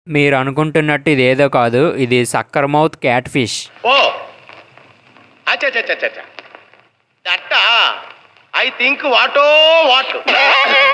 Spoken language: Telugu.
మీరు అనుకుంటున్నట్టు ఇదేదో కాదు, ఇది సక్కర్ మౌత్ క్యాట్ ఫిష్. ఓ అచ్చా దట్ ఐ థింక్ వాట్